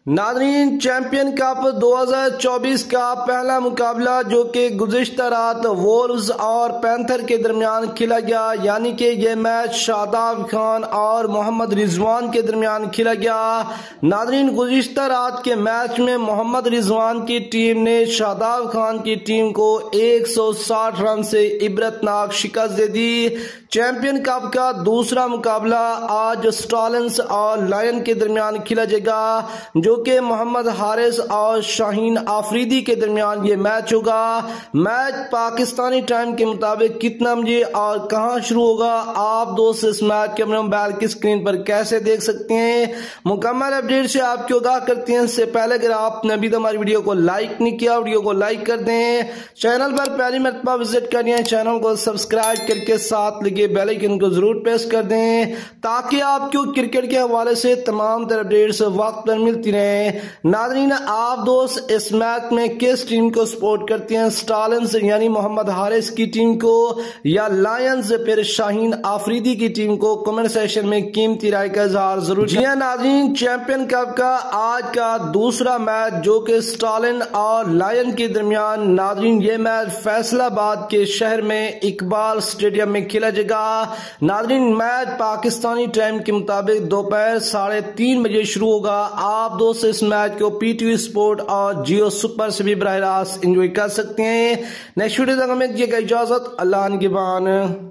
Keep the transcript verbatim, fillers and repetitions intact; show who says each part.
Speaker 1: नाज़रीन, champion cup दो हज़ार चौबीस का पहला मुकाबला जो कि गुज़िश्ता रात वोल्व्स और पैंथर के दरमियान खेला गया, यानी कि ये मैच शादाब खान और मोहम्मद रिजवान के दरमियान खेला गया। नाज़रीन, गुज़िश्ता रात के मैच में मोहम्मद रिजवान की टीम ने शादाब खान की टीम को एक सौ साठ रन से इबरतनाक शिकस्त दे दी। चैंपियन कप का दूसरा मुकाबला आज स्टालिन और लायन के दरमियान खेला जाएगा, जो कि मोहम्मद हारिस और शाहीन आफरीदी के दरमियान ये मैच होगा। मैच पाकिस्तानी टाइम के मुताबिक कितना बजे और कहां शुरू होगा, आप दोस्त इस मैच के अपने मोबाइल की स्क्रीन पर कैसे देख सकते हैं। मुकम्मल अपडेट से आपको आगाह करते हैं। इससे पहले अगर आपने अभी तक हमारी वीडियो को लाइक नहीं किया, वीडियो को लाइक कर दें। चैनल पर पहली मरतबा विजिट करिए, चैनल को सब्सक्राइब करके साथ लगे बेल आइकन को जरूर प्रेस कर दें, ताकि आपको क्रिकेट के हवाले से तमाम तरह अपडेट्स वक्त पर मिलती रहे। नाज़रीन, आप दोस्त इस मैच में किस टीम को सपोर्ट करते हैं, स्टालिन्स यानी मोहम्मद हारिस की टीम को या लायंस फिर शाहीन आफरीदी की टीम को, कमेंट सेक्शन में कीमती राय का इजहार जरूर किया। नाज़रीन, चैंपियन कप का आज का दूसरा मैच जो कि स्टालिन और लायन के दरमियान, नाज़रीन ये मैच फैसलाबाद के शहर में इकबाल स्टेडियम में खेला जाएगा। नाज़रीन, मैच पाकिस्तानी टाइम के मुताबिक दोपहर साढ़े तीन बजे शुरू होगा। आप दोस्त इस मैच को पीटीवी स्पोर्ट और जियो सुपर से भी बराह रास्त एंजॉय कर सकते हैं। नेक्स्ट वीडियो तक हमें दीजिएगा इजाजत। अल्लाह निगहबान।